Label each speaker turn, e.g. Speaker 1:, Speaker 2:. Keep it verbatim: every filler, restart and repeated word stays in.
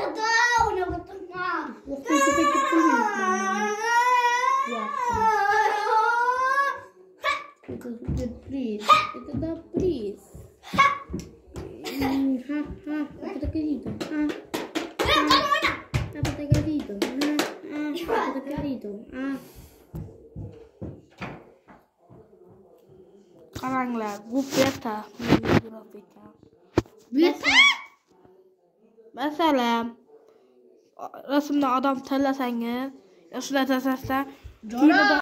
Speaker 1: Waktu itu pikir tulis itu itu please itu dah please ha ha apa tak itu ha apa tak itu ha apa tak itu ha sekarang lah gue beta grafika beta mesela resimde adam tellasangiz yoshlar tasasda